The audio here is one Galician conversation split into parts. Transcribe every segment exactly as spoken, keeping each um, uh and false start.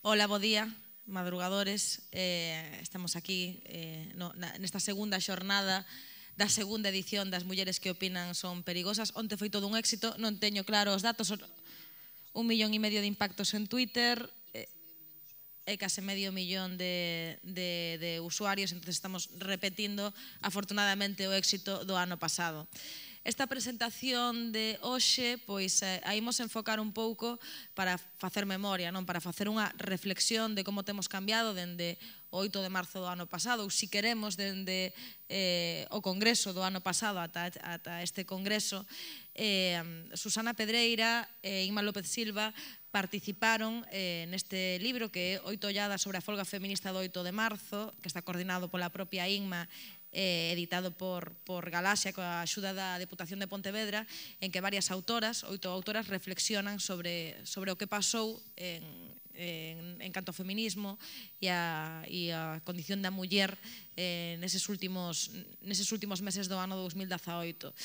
Ola, bo día, madrugadores. Eh, estamos aquí eh, no, na, nesta segunda xornada da segunda edición das Mulleres que opinan son perigosas. Onte foi todo un éxito, non teño claro os datos, un millón e medio de impactos en Twitter, eh, e case medio millón de, de, de usuarios, entonces estamos repetindo afortunadamente o éxito do ano pasado. Esta presentación de hoxe, pois, eh, a imos enfocar un pouco para facer memoria, non? Para facer unha reflexión de como temos cambiado dende o oito de marzo do ano pasado, ou si queremos dende eh, o congreso do ano pasado ata, ata este congreso. Eh, Susana Pedreira e Inma López Silva participaron eh, neste libro que é Oito olladas sobre a folga feminista do oito de marzo, que está coordinado pola propia Inma, eh, editado por, por Galaxia coa axuda da Deputación de Pontevedra, en que varias autoras, oito autoras, reflexionan sobre, sobre o que pasou en, en, en canto ao feminismo e a, e a condición da muller eh, neses, últimos, neses últimos meses do ano dos mil dezaoito.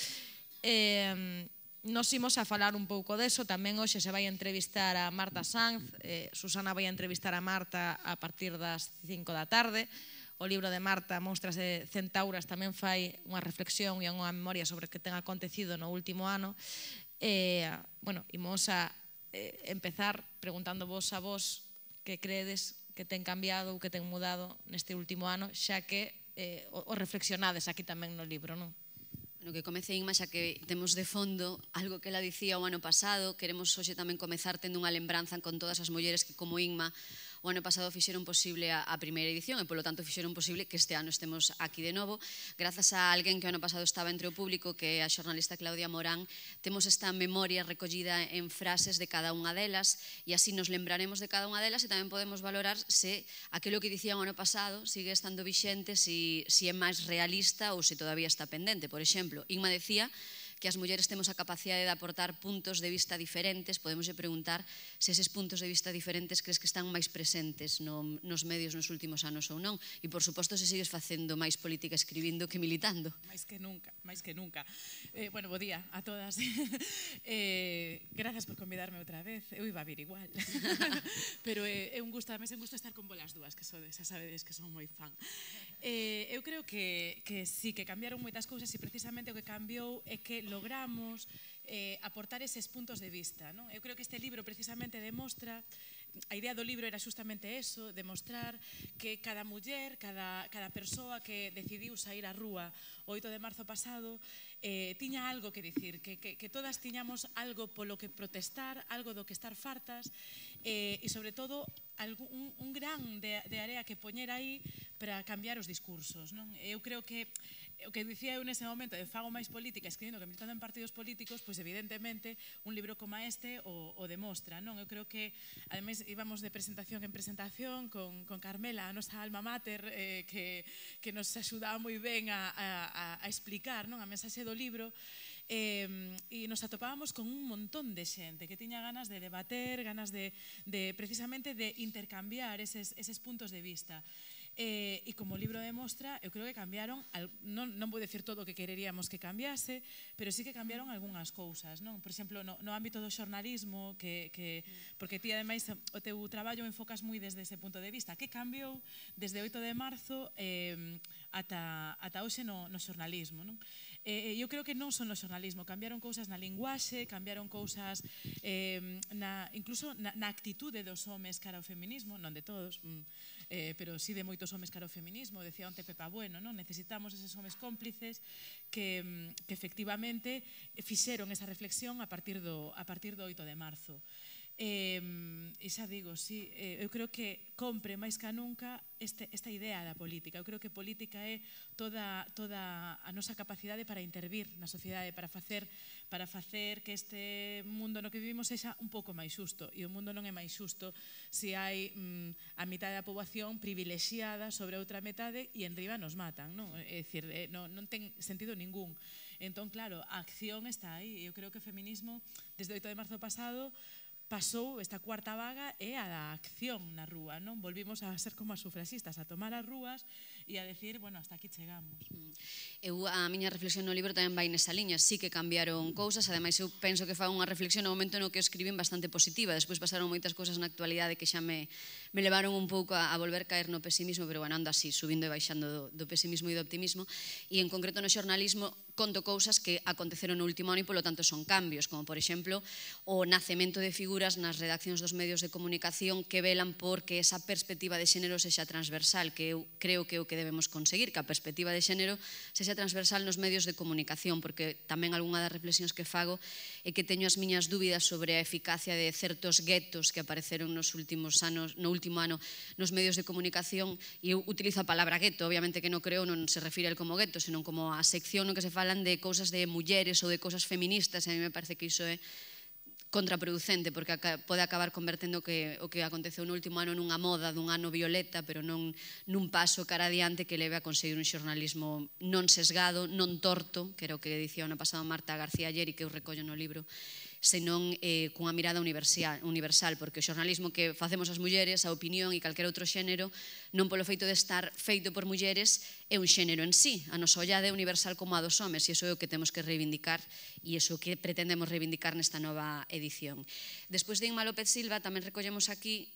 Eh, Nos imos a falar un pouco deso, tamén hoxe se vai entrevistar a Marta Sanz, eh, Susana vai entrevistar a Marta a partir das cinco da tarde. O libro de Marta, Monstras e Centauras, tamén fai unha reflexión e unha memoria sobre o que ten acontecido no último ano. E, bueno, imos a eh, empezar preguntando vos a vos que credes que ten cambiado ou que ten mudado neste último ano, xa que eh, o, o reflexionades aquí tamén no libro, non? No que comece Inma, xa que temos de fondo algo que ela dicía o ano pasado, queremos hoxe tamén comezar tendo unha lembranza con todas as mulleres que, como Inma, o ano pasado fixeron posible a, a primeira edición e, polo tanto, fixeron posible que este ano estemos aquí de novo. Grazas a alguén que o ano pasado estaba entre o público, que é a xornalista Claudia Morán, temos esta memoria recollida en frases de cada unha delas e así nos lembraremos de cada unha delas e tamén podemos valorar se aquilo que dicían o ano pasado sigue estando vixente, se si, si é máis realista ou se todavía está pendente. Por exemplo, Inma decía que as mulleres temos a capacidade de aportar puntos de vista diferentes. Podemos preguntar se eses puntos de vista diferentes crees que están máis presentes no, nos medios nos últimos anos ou non. E, por suposto, se sigues facendo máis política escribindo que militando. Máis que nunca, máis que nunca. Eh, bueno, bo día a todas. eh, grazas por convidarme outra vez. Eu iba a vir igual. Pero eh, é un gusto, además é un gusto estar con volas dúas, que sodes, xa sabedes que son moi fan. Eh, eu creo que, que sí, que cambiaron moitas cousas e precisamente o que cambiou é que logramos eh, aportar eses puntos de vista, non? Eu creo que este libro precisamente demostra, a idea do libro era justamente eso, demostrar que cada muller, cada, cada persoa que decidiu sair á rúa o oito de marzo pasado eh, tiña algo que dicir, que, que, que todas tiñamos algo polo que protestar, algo do que estar fartas eh, e sobre todo algún, un, un gran de, de area que poñer aí para cambiar os discursos, non? Eu creo que o que dicía eu nese momento de fago máis política escribindo que militando en partidos políticos, pois evidentemente un libro como este o, o demostra, non? Eu creo que ademais íbamos de presentación en presentación con, con Carmela, a nosa alma mater, eh, que, que nos axudaba moi ben a, a, a explicar, non? A mensaxe do libro. Eh, e nos atopábamos con un montón de xente que tiña ganas de debater, ganas de, de precisamente de intercambiar eses, eses puntos de vista. Eh, e como o libro demostra, eu creo que cambiaron, non, non vou decir todo o que quereríamos que cambiase, pero sí que cambiaron algunhas cousas, non? Por exemplo, no, no ámbito do xornalismo, que, que, porque ti ademais o teu traballo enfocas moi desde ese punto de vista. Que cambiou desde o oito de marzo eh, ata, ata hoxe no, no xornalismo, non? Eh, eu creo que non son no xornalismo, cambiaron cousas na linguaxe, cambiaron cousas eh, na, incluso na, na actitude dos homes cara ao feminismo, non de todos, eh, pero sí de moitos homes cara ao feminismo. Decía onte Pepa Bueno, non? Necesitamos eses homes cómplices que, que efectivamente fixeron esa reflexión a partir do, a partir do oito de marzo. E, e xa digo, sí, eu creo que compre máis que nunca este, esta idea da política. Eu creo que política é toda, toda a nosa capacidade para intervir na sociedade, para facer, para facer que este mundo no que vivimos sexa un pouco máis xusto. E o mundo non é máis xusto se hai mm, a mitad da poboación privilexiada sobre outra metade e en riba nos matan, non? É dicir, eh, non, non ten sentido ningún. Entón, claro, a acción está aí. Eu creo que o feminismo, desde o oito de marzo pasado, pasou esta cuarta vaga é a da acción na rúa, non? Volvimos a ser como as sufraxistas, a tomar as rúas e a decir, bueno, hasta aquí chegamos. Eu, a miña reflexión no libro tamén vai nesa liña, sí que cambiaron cousas, ademais eu penso que fa unha reflexión no momento no que eu escribín bastante positiva, despois pasaron moitas cousas na actualidade que xa me, me levaron un pouco a, a volver caer no pesimismo, pero bueno, ando así, subindo e baixando do, do pesimismo e do optimismo, e en concreto no xornalismo conto cousas que aconteceron no último ano e polo tanto son cambios, como por exemplo o nacemento de figuras nas redaccións dos medios de comunicación que velan por que esa perspectiva de xénero sexa transversal, que eu creo que é o que debemos conseguir, que a perspectiva de xénero sexa transversal nos medios de comunicación, porque tamén algunha das reflexións que fago é que teño as miñas dúbidas sobre a eficacia de certos guetos que apareceron nos últimos anos, no último ano nos medios de comunicación, e eu utilizo a palabra gueto, obviamente que non creo, non se refire a él como gueto, senón como a sección no que se falan de cousas de mulleres ou de cousas feministas, e a mí me parece que iso é contraproducente, porque pode acabar convertendo que o que aconteceu no último ano nunha moda dun ano violeta, pero non nun paso cara adiante que leve a conseguir un xornalismo non sesgado, non torto, que era o que dicía o ano pasado Marta García ayer e que eu recollo no libro, senón eh, cunha mirada universal, universal, porque o xornalismo que facemos as mulleres, a opinión e calquera outro xénero, non polo feito de estar feito por mulleres, é un xénero en sí. A nosa ollada é universal como a dos homes, e iso é o que temos que reivindicar, e iso que pretendemos reivindicar nesta nova edición. Despois de Inma López Silva, tamén recollemos aquí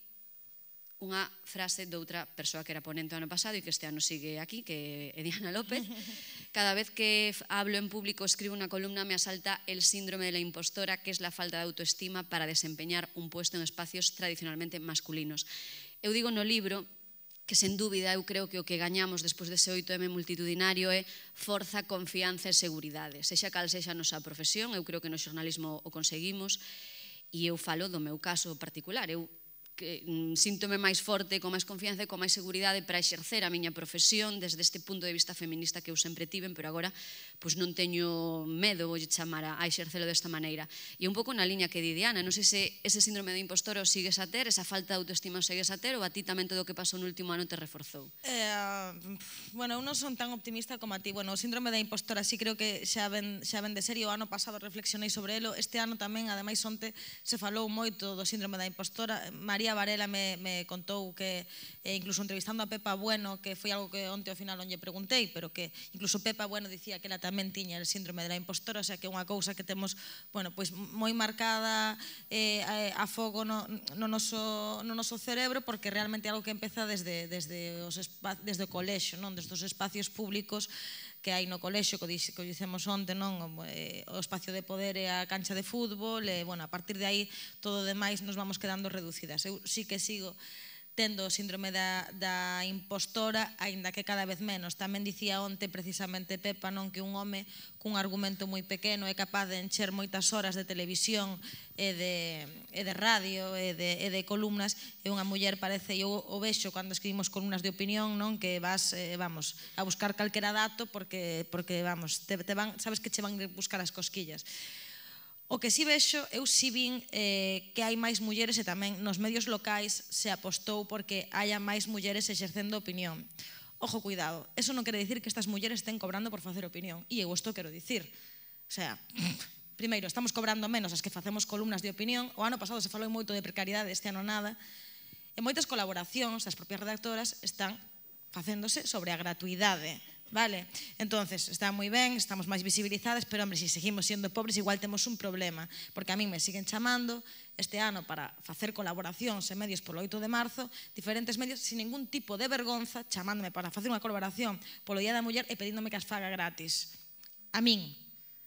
unha frase de outra persoa que era ponente o ano pasado e que este ano sigue aquí, que é Diana López. Cada vez que hablo en público, escribo una columna, me asalta el síndrome de la impostora, que es la falta de autoestima para desempeñar un puesto en espacios tradicionalmente masculinos. Eu digo no libro que, sen dúbida, eu creo que o que gañamos despois dese oito eme multitudinario é forza, confianza e seguridade. Sexa cal sexa a nosa profesión, eu creo que no xornalismo o conseguimos, e eu falo do meu caso particular. Eu que síntome máis forte, con máis confianza e con máis seguridade para exercer a miña profesión desde este punto de vista feminista que eu sempre tiven, pero agora pois non teño medo, vou chamar a, a exercelo desta maneira. E un pouco na liña que di Diana, non sei se ese síndrome de impostora o sigues a ter, esa falta de autoestima o sigues a ter, ou a ti tamén todo o que pasou no último ano te reforzou? Eh, bueno, eu non son tan optimista como a ti. Bueno, o síndrome da impostora sí creo que xa ven, xa ven de serio. O ano pasado reflexionei sobre elo. Este ano tamén, ademais, onte se falou moito do síndrome da impostora. María Varela me, me contou que, eh, incluso entrevistando a Pepa Bueno, que foi algo que onte ao final non lle preguntei, pero que incluso Pepa Bueno dicía que ela tamén tiña el síndrome da impostora, o sea que é unha cousa que temos, bueno, pois moi marcada eh, a, a fogo no, no, noso, no noso cerebro, porque realmente é algo que empeza desde, desde, os espa, desde o colexo, non? Desde os espacios públicos que hai no colexo, que o dicemos onte, non? O espacio de poder e a cancha de fútbol, e, bueno, a partir de aí todo o demais nos vamos quedando reducidas. Eu sí que sigo tendo o síndrome da, da impostora, aínda que cada vez menos. Tamén dicía onte precisamente Pepa, non, que un home cun argumento moi pequeno é capaz de encher moitas horas de televisión e de, e de radio e de, e de columnas, e unha muller parece, eu o vexo cando escribimos columnas de opinión, non, que vas, eh, vamos, a buscar calquera dato porque, porque vamos, te, te van, sabes que che van buscar as cosquillas. O que si vexo, eu si vin eh, que hai máis mulleres, e tamén nos medios locais se apostou porque haya máis mulleres exercendo opinión. Ojo, cuidado, eso non quere dicir que estas mulleres estén cobrando por facer opinión, e eu isto quero dicir. O sea, primeiro, estamos cobrando menos as que facemos columnas de opinión. O ano pasado se falou moito de precariedade, este ano nada, e moitas colaboracións das propias redactoras están facéndose sobre a gratuidade. Vale, entonces, está moi ben, estamos máis visibilizadas, pero, hombre, se seguimos sendo pobres, igual temos un problema, porque a mí me siguen chamando este ano para facer colaboracións en medios polo oito de marzo, diferentes medios, sin ningún tipo de vergonza, chamándome para facer unha colaboración polo Día da Muller e pedíndome que as faga gratis. A min.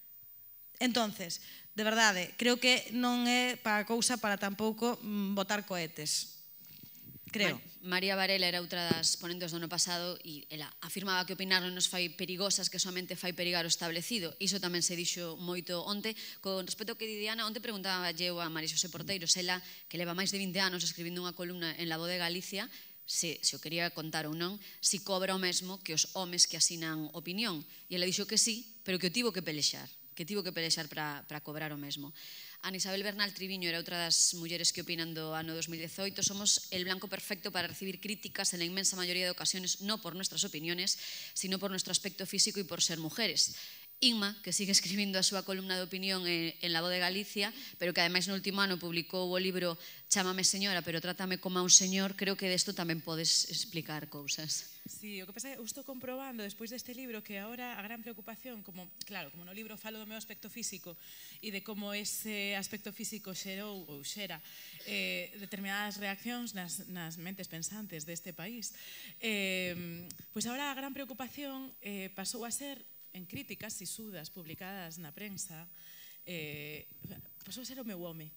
Entonces, de verdade, creo que non é para cousa para tampouco botar cohetes. Creo. María Varela era outra das ponentes do ano pasado e ela afirmaba que opinar non nos fai perigosas, que somente fai perigar o establecido. Iso tamén se dixo moito onte. Con respecto ao que di Diana, onte preguntaba eu a María Xosé Porteiros, ela que leva máis de vinte anos escribindo unha columna en La Voz de Galicia, se, se o quería contar ou non, si cobra o mesmo que os homes que asinan opinión. E ela dixo que sí, pero que o tivo que pelexar, que tivo que pelexar para, para cobrar o mesmo. Ana Isabel Bernal Triviño era outra das mulleres que opinan do ano dos mil dezoito. Somos el blanco perfecto para recibir críticas en la inmensa mayoría de ocasiones, no por nuestras opiniones, sino por nuestro aspecto físico y por ser mujeres. Inma, que sigue escribindo a súa columna de opinión en, en La Voz de Galicia, pero que ademais no último ano publicou o libro Chámame señora, pero trátame como a un señor, creo que desto tamén podes explicar cousas. Sí, o que pasa é que eu estou comprobando despois deste libro que agora a gran preocupación, como, claro, como no libro falo do meu aspecto físico e de como ese aspecto físico xerou ou xera eh, determinadas reaccións nas, nas mentes pensantes deste país, eh, pois agora a gran preocupación eh, pasou a ser en críticas sisudas publicadas na prensa, eh, pasou a ser o meu home.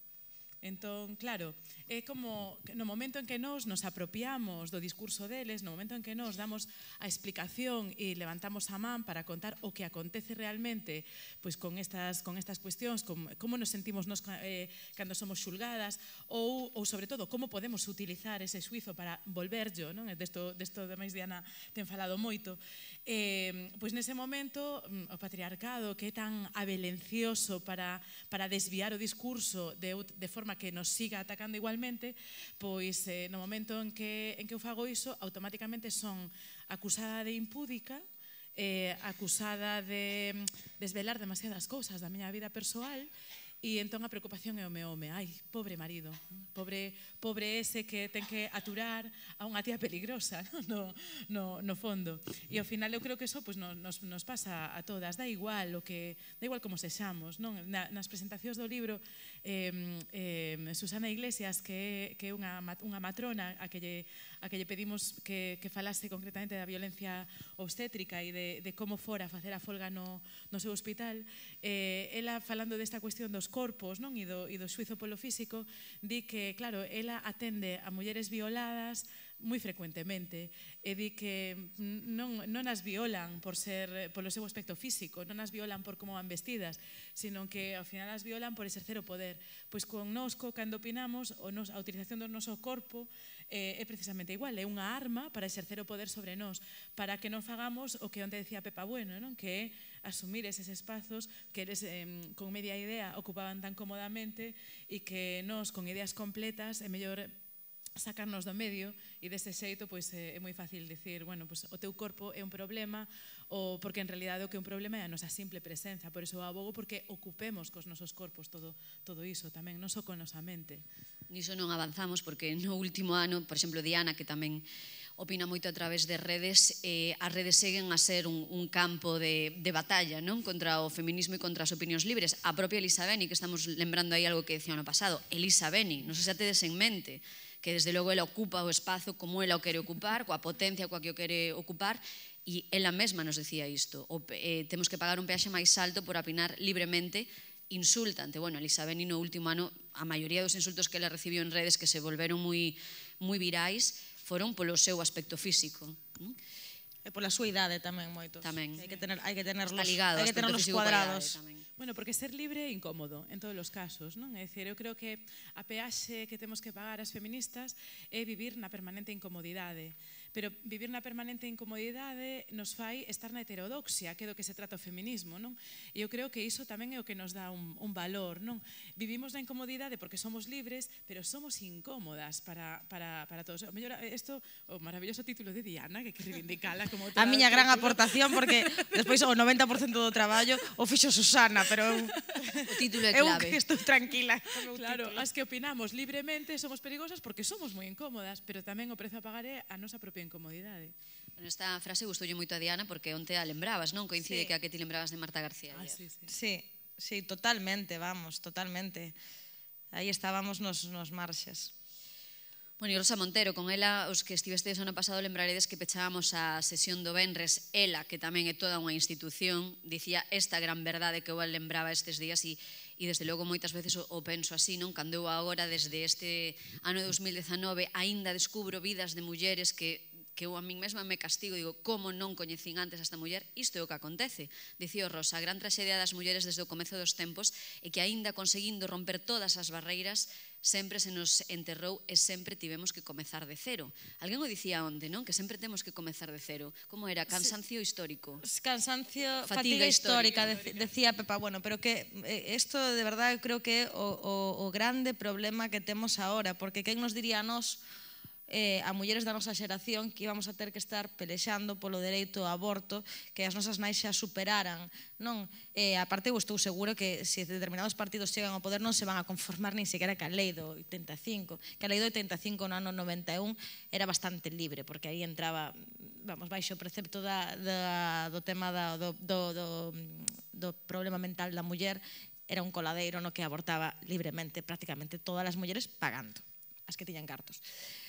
Entón, claro, é como no momento en que nós nos apropiamos do discurso deles, no momento en que nós damos a explicación e levantamos a man para contar o que acontece realmente pois con estas, con estas cuestións, como, como nos sentimos nos eh, cando somos xulgadas, ou, ou sobre todo, como podemos utilizar ese xuizo para volverllo, non? Desto, desto de máis Diana ten falado moito. Eh, pois nese momento, o patriarcado, que é tan abelencioso para, para desviar o discurso de, de forma que nos siga atacando igualmente, pois eh, no momento en que, en que eu fago iso, automáticamente son acusada de impúdica, eh, acusada de desvelar demasiadas cousas da miña vida persoal, e entón a preocupación é o meu home. Ai, pobre marido, pobre, pobre ese que ten que aturar a unha tía peligrosa no, no, no fondo. E ao final eu creo que eso pues, nos, nos pasa a todas. Dá igual o que, dá igual como sexamos, non? Na, nas presentacións do libro, eh, eh, Susana Iglesias, que, que é unha, unha matrona a que lle, a que lle pedimos que, que falase concretamente da violencia obstétrica e de, de como fora facer a folga no, no seu hospital, eh, ela falando desta cuestión dos corpos, non? E do, e do xuizo polo físico, di que, claro, ela atende a mulleres violadas moi frecuentemente e di que non, non as violan por ser, polo seu aspecto físico, non as violan por como van vestidas, sino que ao final as violan por exercer o poder. Pois con nosco, cando opinamos, o nos, a utilización do noso corpo eh, é precisamente igual, é unha arma para exercer o poder sobre nós, para que non fagamos o que onte decía Pepa Bueno, non? Que é asumir eses espazos que eles eh, con media idea ocupaban tan cómodamente e que nós con ideas completas é mellor sacarnos do medio e dese xeito pois, é moi fácil dicir, bueno, pois, o teu corpo é un problema ou porque en realidade o que é un problema é a nosa simple presenza, por iso abogo porque ocupemos cos nosos corpos todo, todo iso tamén, non só con nosa mente. Niso non avanzamos porque no último ano, por exemplo, Diana, que tamén opina moito a través de redes, eh, as redes seguen a ser un, un campo de, de batalla, non? Contra o feminismo e contra as opinións libres. A propia Elisa Beni, que estamos lembrando aí algo que decía no pasado, Elisa Beni, non sei se a tedes en mente, que desde logo ela ocupa o espazo como ela o quere ocupar, coa potencia coa que o quere ocupar, e ela mesma nos decía isto, o, eh, temos que pagar un peaxe máis alto por opinar libremente, insultante. Bueno, Elisa Beni no último ano, a maioría dos insultos que ela recibiu en redes que se volveron moi, moi virais, foron polo seu aspecto físico. E pola súa idade tamén moitos. Tamén. Hai que tener, hai que tenerlos, Está ligado, hai que tenerlos aspecto físico coa cuadrados. idade tamén. Bueno, porque ser libre é incómodo en todos os casos, non? É dicir, eu creo que a peaxe que temos que pagar as feministas é vivir na permanente incomodidade. Pero vivir na permanente incomodidade nos fai estar na heterodoxia, que é do que se trata o feminismo, non? E eu creo que iso tamén é o que nos dá un, un valor, non? Vivimos na incomodidade porque somos libres, pero somos incómodas para, para, para todos. O mellor, isto, o maravilloso título de Diana, que hai que reivindicala como A miña gran aportación, porque despois o noventa por cento do traballo o fixo Susana, pero O título é eu clave. que estou tranquila. Claro, as que opinamos libremente somos perigosas porque somos moi incómodas, pero tamén o prezo a pagar é a nosa propia incomodidade. Bueno, esta frase gustoulle moito a Diana porque onte a lembrabas, non? Coincide Sí. que a que ti lembrabas de Marta García. Ah, ayer. sí, sí. Sí, sí, totalmente, vamos, totalmente. Aí estábamos nos, nos marxes. Bueno, e Rosa Montero, con ela, os que estivestedes ano pasado lembraredes que pechábamos a sesión do Venres, ela, que tamén é toda unha institución, dicía esta gran verdade que eu lembraba estes días e, e desde logo moitas veces o, o penso así, non? Cando eu agora, desde este ano de dos mil dezanove, aínda descubro vidas de mulleres que que eu a min mesma me castigo, digo, como non coñecín antes a esta muller, isto é o que acontece. Dicía Rosa, a gran traxedia das mulleres desde o comezo dos tempos é que aínda conseguindo romper todas as barreiras, sempre se nos enterrou e sempre tivemos que comezar de cero. Alguén o dicía onde, non? Que sempre temos que comezar de cero. Como era? Cansancio histórico. Cansancio, Fatiga fatiga, histórica, histórica. dec- decía Pepa Bueno, pero que isto de verdade eu creo que é o, o, o grande problema que temos agora, porque quen nos diría a nós eh, a mulleres da nosa xeración que íbamos a ter que estar pelexando polo dereito ao aborto que as nosas nais xa superaran, non? Eh, aparte, eu estou seguro que se determinados partidos chegan ao poder non se van a conformar nin sequera que a lei do oitenta e cinco, que a lei do oitenta e cinco no ano noventa e un era bastante libre, porque aí entraba, vamos, baixo o precepto da, da, do tema da, do, do, do, do problema mental da muller, era un coladeiro no que abortaba libremente prácticamente todas as mulleres pagando, as que tiñan cartos.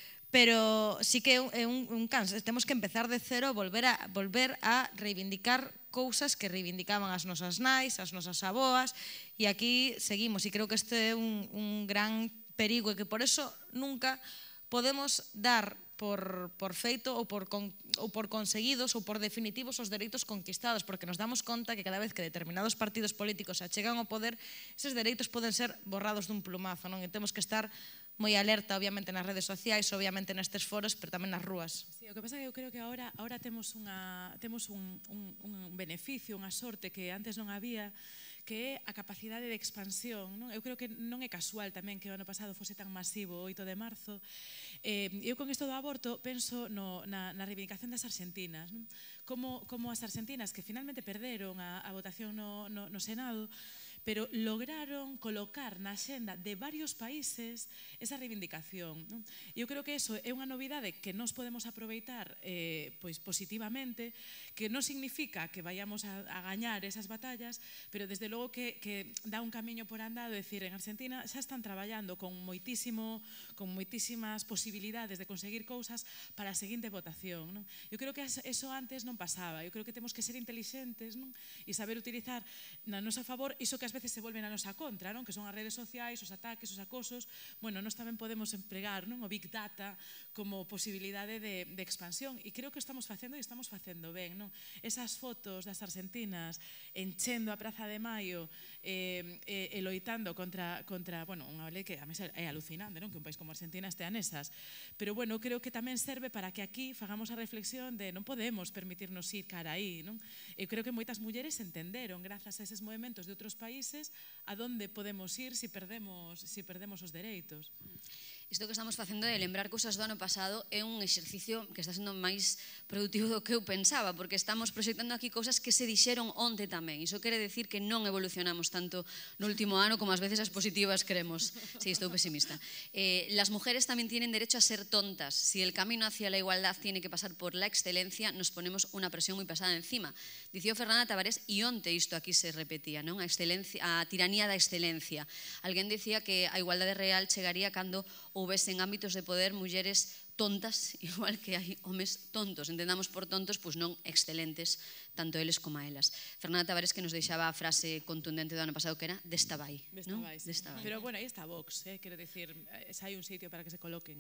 Pero sí que é un, un canso, temos que empezar de cero, volver a, volver a reivindicar cousas que reivindicaban as nosas nais, as nosas aboas, e aquí seguimos, e creo que este é un, un gran perigo, e que por eso nunca podemos dar por, por feito ou por, con, ou por conseguidos ou por definitivos os dereitos conquistados, porque nos damos conta que cada vez que determinados partidos políticos se achegan ao poder, eses dereitos poden ser borrados dun plumazo, non? E temos que estar moi alerta, obviamente, nas redes sociais, obviamente nestes foros, pero tamén nas rúas. Sí, o que pasa é que eu creo que agora, agora temos, unha, temos un, un, un beneficio, unha sorte que antes non había, que é a capacidade de expansión, non? Eu creo que non é casual tamén que o ano pasado fose tan masivo o oito de marzo. Eh, eu con isto do aborto penso no, na, na reivindicación das arxentinas, non? Como, como as arxentinas que finalmente perderon a, a votación no, no, no Senado, pero lograron colocar na xenda de varios países esa reivindicación, non? Eu creo que eso é unha novidade que nos podemos aproveitar eh, pois positivamente, que non significa que vayamos a, a gañar esas batallas, pero desde logo que, que dá un camiño por andado, é dicir, en Argentina xa están traballando con moitísimo, con moitísimas posibilidades de conseguir cousas para a seguinte votación, non? Eu creo que eso antes non pasaba, eu creo que temos que ser intelixentes, non? E saber utilizar na nosa favor iso que ás veces se volven a nosa contra, non? Que son as redes sociais, os ataques, os acosos. Bueno, nós tamén podemos empregar, non? O Big Data como posibilidade de, de expansión, e creo que estamos facendo e estamos facendo ben, non? Esas fotos das arxentinas enchendo a Praza de Maio eh, eh, e loitando contra, contra, bueno, unha lei que a mí é alucinante, non? Que un país como Argentina estea nesas, pero bueno, creo que tamén serve para que aquí fagamos a reflexión de non podemos permitirnos ir cara aí, non? Eu creo que moitas mulleres entenderon, grazas a eses movimentos de outros países, a donde podemos ir si perdemos, si perdemos os dereitos. Isto que estamos facendo de lembrar cousas do ano pasado é un exercicio que está sendo máis productivo do que eu pensaba, porque estamos proxectando aquí cousas que se dixeron onte tamén. Iso quere decir que non evolucionamos tanto no último ano como ás veces as positivas creemos. Si, sí, estou pesimista. Eh, las mujeres tamén tienen derecho a ser tontas. Si el camino hacia la igualdad tiene que pasar por la excelencia, nos ponemos unha presión moi pesada encima. Dicía Fernanda Tavares, e onte isto aquí se repetía, non? A, excelencia, a tiranía da excelencia. Alguén dicía que a igualdade real chegaría cando houvese en ámbitos de poder mulleres tontas, igual que hai homes tontos. Entendamos por tontos, pois non excelentes, tanto eles como a elas. Fernanda Tavares que nos deixaba a frase contundente do ano pasado que era desta vai, non? Desta vai. Pero bueno, aí está Vox, eh? Quero dicir, hai un sitio para que se coloquen.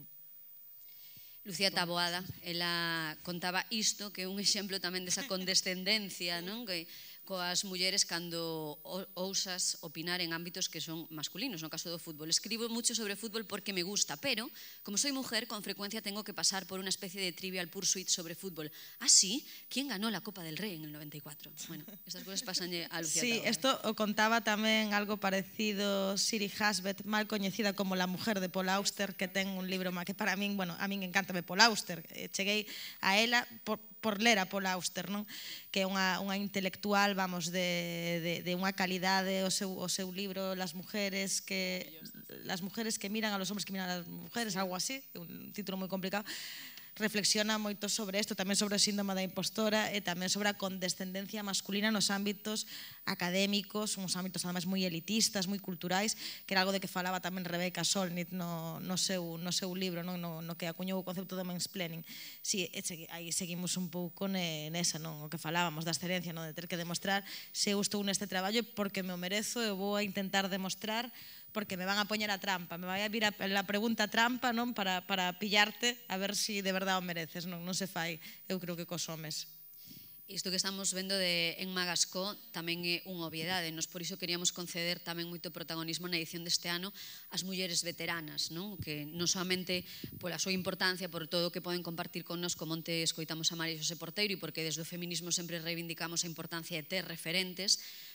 Lucía Taboada, ela contaba isto, que é un exemplo tamén desa condescendencia, non? Que coas mulleres cando ousas opinar en ámbitos que son masculinos, no caso do fútbol. Escribo mucho sobre fútbol porque me gusta, pero, como soy mujer, con frecuencia tengo que pasar por una especie de trivial pursuit sobre fútbol. ¿Ah, sí? ¿Quién ganó la Copa del Rey en el noventa y cuatro? Bueno, estas cosas pasan a Lucía Sí, Taboada. esto o contaba tamén algo parecido Siri Hasbet, mal coñecida como la mujer de Paul Auster, que ten un libro que para min, bueno, a min encántame Paul Auster. Cheguei a ela por por ler a Paul Auster, non? Que é unha, unha intelectual, vamos, de, de, de unha calidade, o seu, o seu libro Las mujeres que las mujeres que miran a los hombres que miran a las mujeres, algo así, un título moi complicado. Reflexiona moito sobre isto, tamén sobre o síndrome da impostora e tamén sobre a condescendencia masculina nos ámbitos académicos, uns ámbitos además moi elitistas, moi culturais, que era algo de que falaba tamén Rebecca Solnit no, no, seu, no seu libro, non? No, no que acuñou o concepto do mansplaining. Si, sí, aí seguimos un pouco nesa, non? O que falábamos da excelencia, non? De ter que demostrar se eu estou neste traballo porque me o merezo, eu vou a intentar demostrar porque me van a poñer a trampa, me vai a vir a, a pregunta trampa, non? Para, para pillarte a ver se si de verdade o mereces, non? Non se fai, eu creo que cos homes. Isto que estamos vendo de en Magascó tamén é unha obviedade. Nos por iso queríamos conceder tamén moito protagonismo na edición deste ano ás mulleres veteranas, non? Que non somente pola súa importancia, por todo o que poden compartir con nos, como onte escoitamos a María Xosé Porteiro, e porque desde o feminismo sempre reivindicamos a importancia de ter referentes,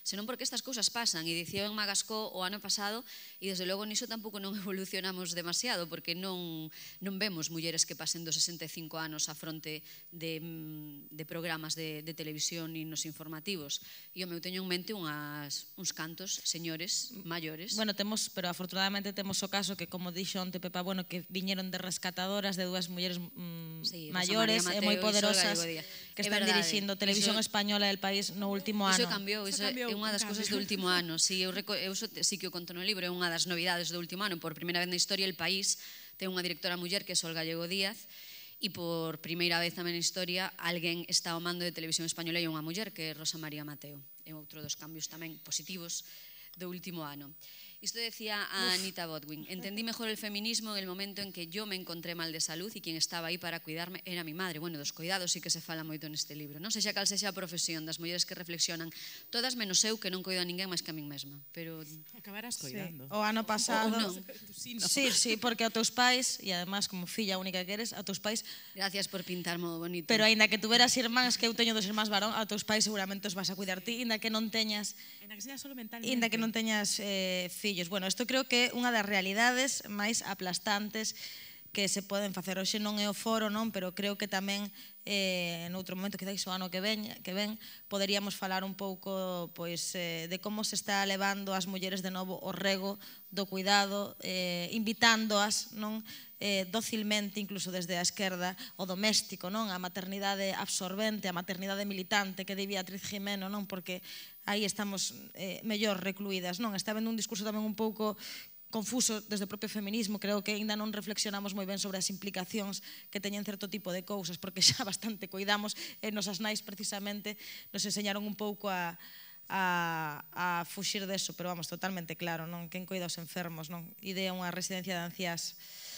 senón porque estas cousas pasan, e dicía en Magascó o ano pasado, e desde logo niso tampouco non evolucionamos demasiado, porque non, non vemos mulleres que pasen dos sesenta e cinco anos a fronte de, de programas de, de televisión e nos informativos. E o meu teño en mente unhas, uns cantos señores maiores. Bueno, temos, pero afortunadamente temos o caso que, como dixo onte Pepa Bueno, que viñeron de rescatadoras de dúas mulleres mm, sí, maiores e moi poderosas que están dirixindo Televisión iso, Española del país no último ano. Iso cambiou, iso, iso é unha das cousas do último ano. Si, eu, reco, eu so, sí que o conto no libro, é unha das novidades do último ano. Por primeira vez na historia, El País ten unha directora muller que é Sol Gallego Díaz, e por primeira vez tamén na historia alguén está ao mando de Televisión Española e unha muller que é Rosa María Mateo. É outro dos cambios tamén positivos do último ano. Isto decía a Anita Bodwin: entendí mejor el feminismo en el momento en que yo me encontré mal de salud y quien estaba aí para cuidarme era mi madre. Bueno, dos cuidados sí que se fala moito neste libro. Non sei xa cal sexa a profesión das mulleres que reflexionan, todas menos eu, que non coido a ninguén máis que a min mesma. Pero acabarás coidando. Sí. O ano pasado, o, o non. Sí, sí, porque a teus pais, e además como filla única que eres, a teus pais... Gracias por pintar modo bonito. Pero aínda que tuveras irmáns, que eu teño dos irmáns varón, a teus pais seguramente os vas a cuidar ti, aínda que non teñas... Aínda que sea solo mentalmente. Aínda que non teñas eh, fillos. Bueno, isto creo que é unha das realidades máis aplastantes que se poden facer. Hoxe non é o foro, non, pero creo que tamén eh, en outro momento, quizáis o ano que ven, que ven poderíamos falar un pouco pois, eh, de como se está levando as mulleres de novo o rego do cuidado, eh, invitándoas, non, eh, docilmente, incluso desde a esquerda, o doméstico, non, a maternidade absorbente, a maternidade militante que di Beatriz Jimeno, non, porque aí estamos eh, mellor recluídas, non? Está vendo un discurso tamén un pouco confuso desde o propio feminismo, creo que ainda non reflexionamos moi ben sobre as implicacións que teñen certo tipo de cousas, porque xa bastante coidamos, e nosas nais precisamente nos enseñaron un pouco a, a, a fuxir deso, pero vamos, totalmente claro, non? Quen coida os enfermos, non? Ide a unha residencia de anciás,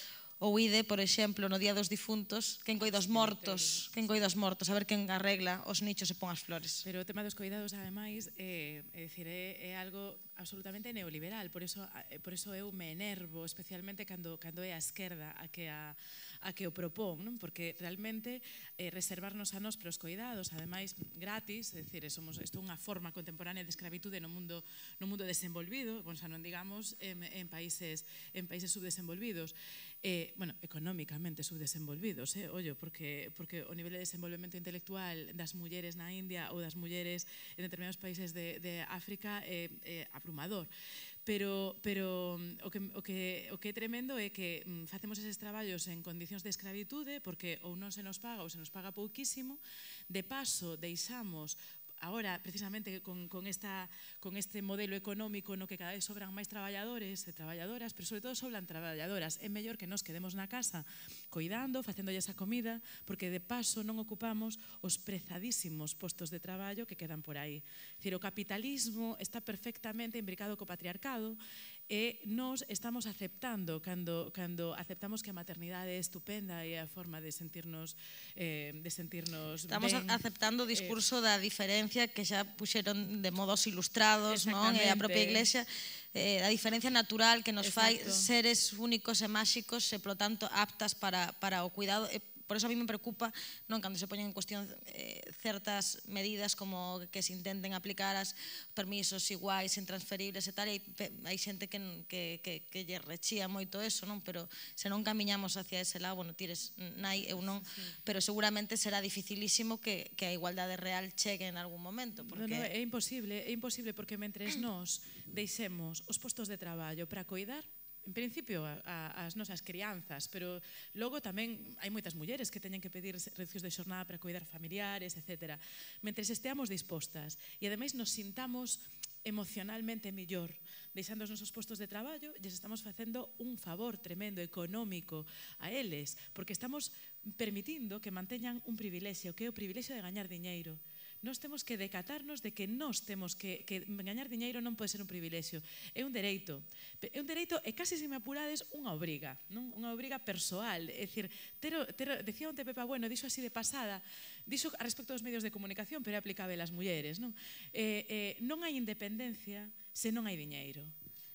ou ide, por exemplo, no Día dos Difuntos, quen coida os mortos, quen coida os mortos, a ver quen arregla os nichos e pon as flores. Pero o tema dos coidados, ademais, é, é, dicir, é, é algo absolutamente neoliberal, por eso, por eso eu me enervo, especialmente cando, cando é a esquerda a que a, a que o propón, non? Porque realmente eh, reservarnos a nós para os coidados, ademais gratis, é dicir, somos, isto é unha forma contemporánea de escravitude no mundo, no mundo desenvolvido, bon, xa non digamos en, en, países, en países subdesenvolvidos, eh, bueno, económicamente subdesenvolvidos, eh, ollo, porque, porque o nivel de desenvolvemento intelectual das mulleres na India ou das mulleres en determinados países de, de África é eh, eh, abrumador. Pero, pero o, que, o, que, o que é tremendo é que mm, facemos eses traballos en condicións de escravitude porque ou non se nos paga ou se nos paga pouquísimo, de paso deixamos agora, precisamente, con, con, esta, con este modelo económico no que cada vez sobran máis traballadores e traballadoras, pero sobre todo sobran traballadoras. É mellor que nos quedemos na casa coidando, facéndolle esa comida, porque de paso non ocupamos os prezadísimos postos de traballo que quedan por aí. Dicir, o capitalismo está perfectamente imbricado co patriarcado e nos estamos aceptando, cando, cando aceptamos que a maternidade é estupenda e a forma de sentirnos, eh, de sentirnos Estamos ben, aceptando o discurso eh, da diferencia que xa puxeron de modos ilustrados, non? E a propia Iglesia, eh, a diferencia natural que nos fai seres únicos e máxicos e, polo tanto, aptas para, para o cuidado. E, por eso a mí me preocupa, non, cando se poñen en cuestión eh, certas medidas como que se intenten aplicar as permisos iguais, intransferibles e tal, e hai xente que, que, que, que lle rechía moito eso, non? Pero se non camiñamos hacia ese lado, bueno, tires nai, eu non, pero seguramente será dificilísimo que, que a igualdade real chegue en algún momento. Porque... No, no, é imposible, é imposible porque mentres nós deixemos os postos de traballo para coidar, en principio, a, a, as nosas crianzas, pero logo tamén hai moitas mulleres que teñen que pedir reducións de xornada para cuidar familiares, etcétera. Mentres esteamos dispostas e ademais nos sintamos emocionalmente millor deixando os nosos postos de traballo, lles estamos facendo un favor tremendo económico a eles, porque estamos permitindo que manteñan un privilexio, que é o privilexio de gañar diñeiro. Nós temos que decatarnos de que nós temos que, que gañar diñeiro non pode ser un privilexio, é un dereito. É un dereito e casi, se me apurades, unha obriga, non? Unha obriga persoal. É dicir, ter, ter, decía onte Pepa Bueno, dixo así de pasada, dixo a respecto dos medios de comunicación, pero é aplicável ás mulleres, non? Eh, eh, non hai independencia se non hai diñeiro.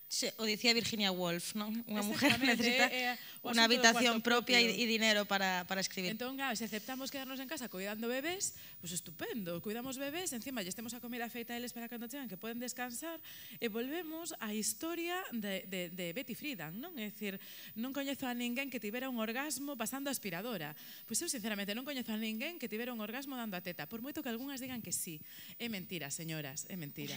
Sí, o dicía Virginia Woolf, non? Unha mujer Exactamente, necesita é- é o unha asunto do habitación cuarto propia propio. e dinero para, para escribir. Entón, claro, se aceptamos quedarnos en casa cuidando bebés, pues estupendo, cuidamos bebés, encima lle temos a comida feita a eles para cando chegan que poden descansar, e volvemos á historia de, de, de Betty Friedan, non? É dicir, non coñezo a ninguén que tivera un orgasmo pasando a aspiradora. Pois eu, sinceramente, non coñezo a ninguén que tivera un orgasmo dando a teta, por moito que algunhas digan que sí. É mentira, señoras, é mentira.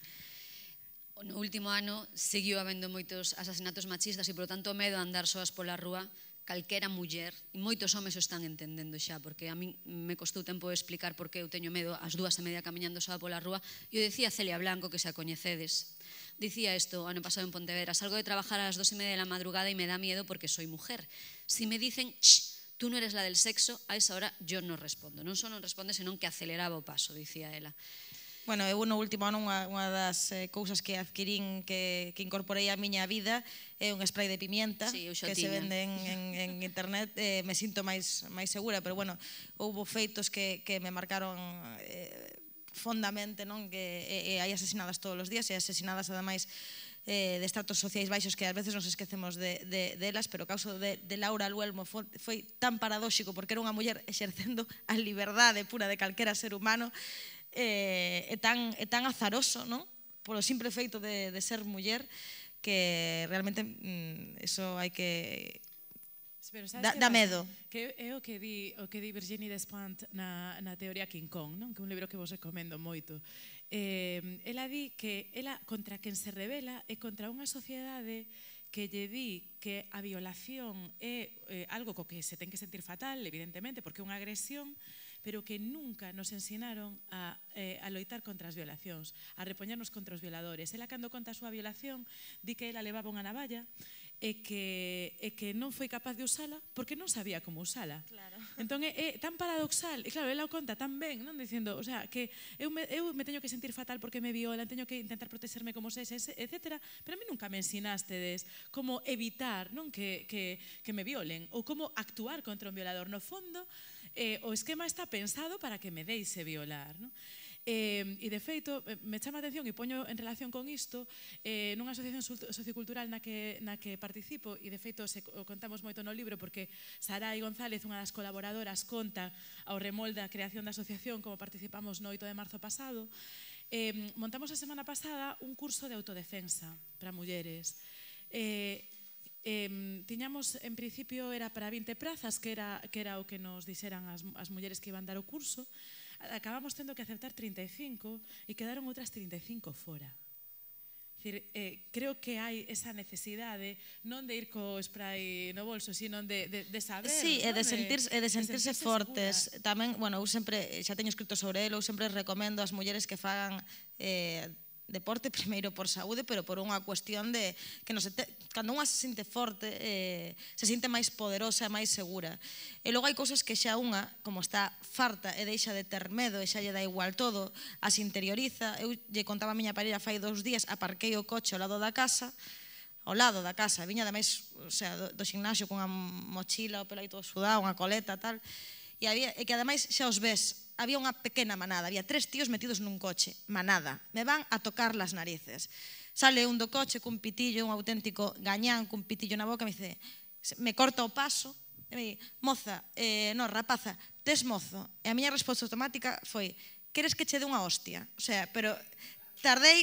No último ano seguiu habendo moitos asasinatos machistas e, polo tanto, o medo a andar soas pola rúa, calquera muller, e moitos homes o están entendendo xa, porque a mí me costou tempo explicar por que eu teño medo ás dúas e media camiñando soa pola rúa, e o decía Celia Blanco, que se a coñecedes. Dicía isto ano pasado en Pontevedra: salgo de trabajar a las dos y media de la madrugada y me da miedo porque soy mujer. Si me dicen, shh, tú no eres la del sexo, a esa hora yo no respondo. Non só non responde, senón que aceleraba o paso, dicía ela. Bueno, eu no último ano unha, unha das eh, cousas que adquirín que, que incorporei á miña vida é un spray de pimienta Sí, eu xa que se tiña. vende en, en, en internet. Eh, me sinto máis, máis segura, pero bueno, houve feitos que, que me marcaron eh, fondamente, non? Que eh, hai asesinadas todos os días e asesinadas ademais eh, de estratos sociais baixos que ás veces nos esquecemos de, de, delas, pero o caso de, de Laura Luelmo foi, foi tan paradóxico porque era unha muller exercendo a liberdade pura de calquera ser humano. É, é, tan, é tan azaroso, non? Polo simple feito de, de ser muller, que realmente mm, eso hai que... Pero Da, que da pasa? medo. Que é o que di, o que di Virginie Despentes na, na teoría King Kong, non? Que é un libro que vos recomendo moito. Eh, ela di que ela contra quen se revela é contra unha sociedade que lle di que a violación é eh, algo co que se ten que sentir fatal, evidentemente, porque é unha agresión, pero que nunca nos ensinaron a, eh, a loitar contra as violacións, a repoñernos contra os violadores. Ela, cando conta a súa violación, di que ela levaba unha navalla e que, e que non foi capaz de usala porque non sabía como usala. Claro. Entón é, é tan paradoxal, e claro, ela o conta tan ben, non? Dicindo, o sea, que eu me, eu me teño que sentir fatal porque me violan, teño que intentar protexerme como se, etcétera, pero a mí nunca me ensinastedes como evitar, non? Que, que, que me violen, ou como actuar contra un violador. No fondo, eh, o esquema está pensado para que me deixe violar, non? Eh, e de feito, me chama a atención e poño en relación con isto eh, nunha asociación sociocultural na que, na que participo, e de feito se, o contamos moito no libro porque Sarai González, unha das colaboradoras, conta ao remol da creación da asociación como participamos no oito de marzo pasado. Eh, montamos a semana pasada un curso de autodefensa para mulleres. Eh, Eh, tiñamos, en principio, era para vinte prazas, que era, que era o que nos dixeran as, as mulleres que iban dar o curso. Acabamos tendo que aceptar trinta e cinco e quedaron outras trinta e cinco fora. Decir, eh, creo que hai esa necesidade non de ir co spray no bolso, sino de, de, de saber, Sí, e de sentirse, e de sentirse sentirse fortes. segura. Tamén, bueno, eu sempre, xa teño escrito sobre ele, eu sempre recomendo ás mulleres que fagan eh, deporte, primeiro por saúde, pero por unha cuestión de que non se te, cando unha se sinte forte, eh, se sinte máis poderosa e máis segura. E logo hai cousas que xa unha, como está farta e deixa de ter medo e xa lle dá igual todo, as interioriza. Eu lle contaba a miña parella fai dous días, aparquei o coche ao lado da casa, ao lado da casa, viña ademais, o sea, do, do gimnasio cunha mochila, o pelo aí todo sudado, unha coleta, tal, e, había, e que ademais xa os ves, había unha pequena manada, había tres tíos metidos nun coche, manada, me van a tocar las narices. Sale un do coche cun pitillo, un auténtico gañán cun pitillo na boca, me dice, me corta o paso, e me di, moza, eh, no, rapaza, tes mozo. E a miña resposta automática foi, queres que che dé unha hostia? O sea, pero tardei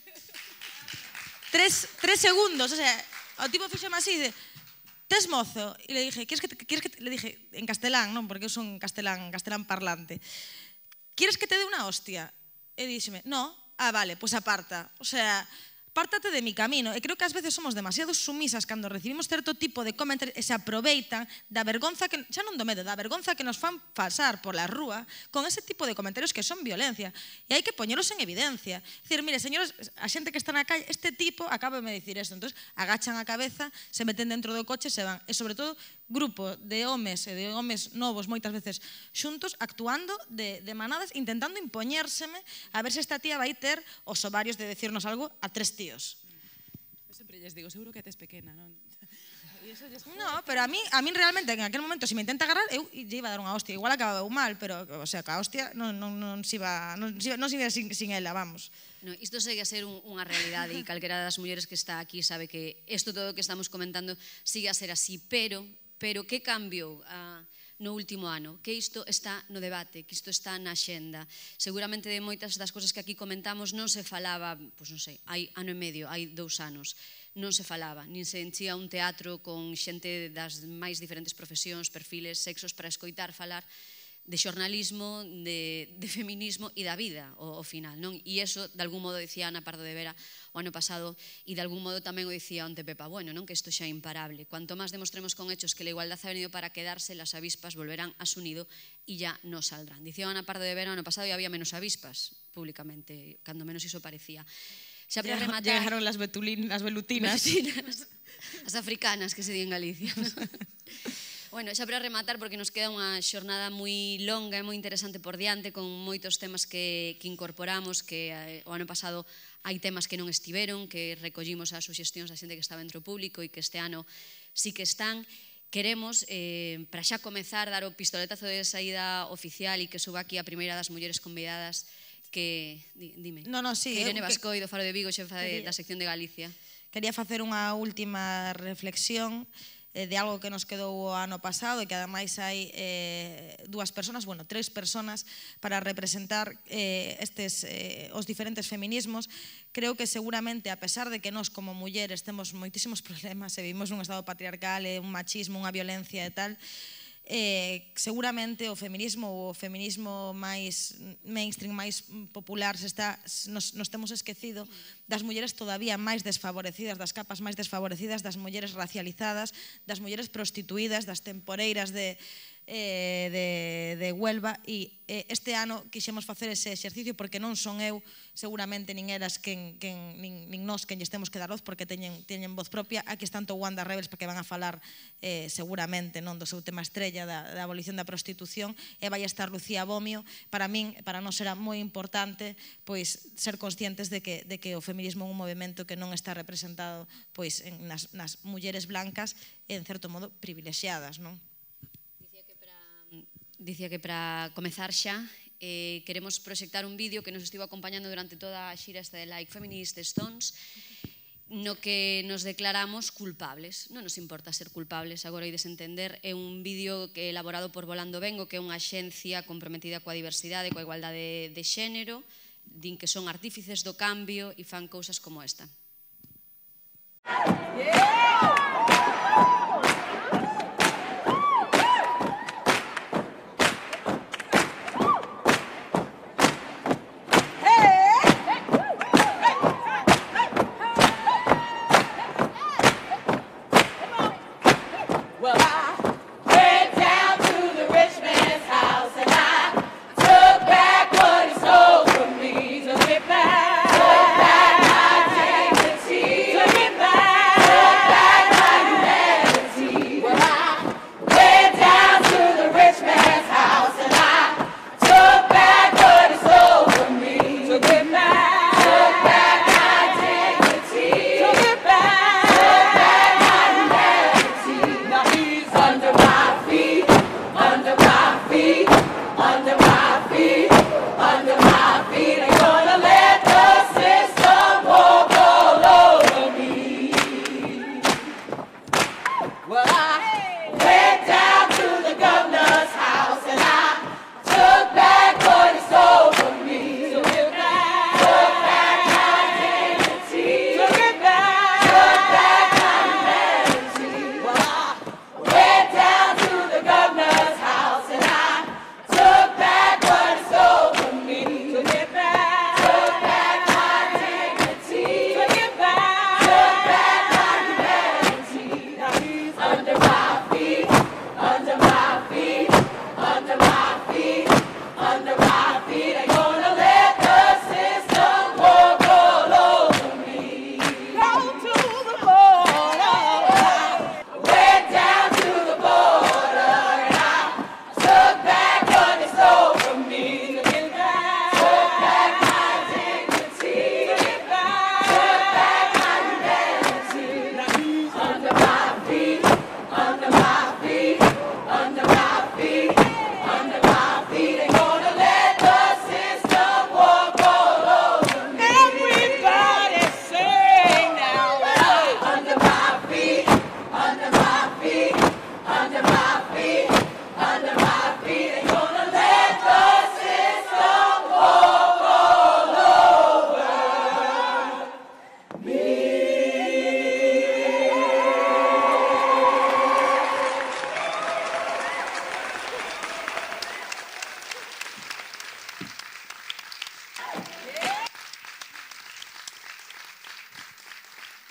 tres, tres segundos, o sea, o tipo fixeme así, de, tes mozo? E le dije, quieres que te, quieres que te, le dije en castelán, non, porque eu son castelán, castelán parlante. Quieres que te dé unha hostia? E díxeme, no, ah, vale, pues aparta. O sea, pártate de mi camino. E creo que ás veces somos demasiado sumisas cando recibimos certo tipo de comentarios e se aproveitan da vergonza que, xa non do medo, da vergonza que nos fan pasar pola rúa con ese tipo de comentarios que son violencia. E hai que poñelos en evidencia. Dicir, mire, señores, a xente que está na calle, este tipo acaba de dicir isto. Entón, agachan a cabeza, se meten dentro do coche e se van. E, sobre todo, grupo de homes e de homes novos moitas veces xuntos, actuando de, de manadas, intentando impoñérseme a ver se esta tía vai ter os ovarios de decirnos algo a tres tíos. Eu sempre lles digo, seguro que tes pequena, non? No, pero a mí, a mí realmente en aquel momento, se me intenta agarrar, eu lle iba a dar unha hostia. Igual acababa eu mal, pero, o sea, que a hostia non, non, non se iba, non, non se iba sin, sin ela, vamos. No, isto segue a ser un, unha realidade e calquera das mulleres que está aquí sabe que isto todo que estamos comentando sigue a ser así, pero, pero que cambiou a... no último ano, que isto está no debate, que isto está na xenda. Seguramente de moitas das cosas que aquí comentamos non se falaba, pois non sei, hai ano e medio, hai dous anos, non se falaba, nin se enchía un teatro con xente das máis diferentes profesións, perfiles, sexos, para escoitar falar de xornalismo, de, de feminismo e da vida, o, o final, non? E iso, de algún modo, dicía Ana Pardo de Vera o ano pasado, e de algún modo tamén o dicía onte Pepa Bueno, non? Que isto xa é imparable. Cuanto máis demostremos con hechos que la igualdad ha venido para quedarse, las avispas volverán a su nido e ya no saldrán. Dicía Ana Pardo de Vera o ano pasado e había menos avispas, públicamente, cando menos iso parecía. Xa para rematar... Llegaron las, betulín, las velutinas. As africanas, que se di en Galicia. Bueno, xa para rematar, porque nos queda unha xornada moi longa e moi interesante por diante, con moitos temas que, que incorporamos, que eh, o ano pasado hai temas que non estiveron, que recollimos as suxestións da xente que estaba entre o público e que este ano sí que están. Queremos, eh, para xa comezar, dar o pistoletazo de saída oficial e que suba aquí a primeira das mulleres convidadas que... Dime. No, no, sí. Que Irene eu, Bascoi, do Faro de Vigo, xefa de, da sección de Galicia. Quería facer unha última reflexión de algo que nos quedou o ano pasado e que ademais hai eh, dúas personas, bueno, tres personas para representar eh, estes eh, os diferentes feminismos. Creo que seguramente, a pesar de que nós como mulleres temos moitísimos problemas e vivimos nun estado patriarcal, un machismo, unha violencia e tal, eh, seguramente o feminismo ou o feminismo máis mainstream, máis popular se está, nos, nos temos esquecido das mulleres todavía máis desfavorecidas, das capas máis desfavorecidas, das mulleres racializadas, das mulleres prostituídas, das temporeiras de eh, de, de Huelva, e eh, este ano quixemos facer ese exercicio porque non son eu, seguramente nin eras quen, quen, nin, nin nós quen lles temos que dar voz, porque teñen, teñen voz propia. Aquí están to Wanda Rebels porque van a falar eh, seguramente non do seu tema estrella da, da abolición da prostitución, e vai estar Lucía Bomio. Para min, para nós era moi importante pois ser conscientes de que, de que o feminismo é un movimento que non está representado pois en, nas, nas mulleres blancas e en certo modo privilexiadas, non? Dicía que para comezar xa eh, queremos proxectar un vídeo que nos estivo acompañando durante toda a xira esta de Like Feminist Stones, no que nos declaramos culpables. Non nos importa ser culpables, agora ides entender. É un vídeo que é elaborado por Volando Vengo, que é unha axencia comprometida coa diversidade, coa igualdade de xénero, din que son artífices do cambio e fan cousas como esta. Back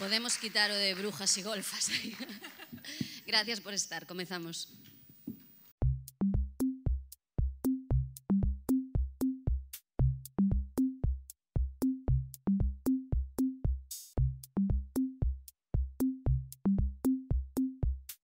Podemos quitar o de brujas e golfas. Gracias por estar, comezamos.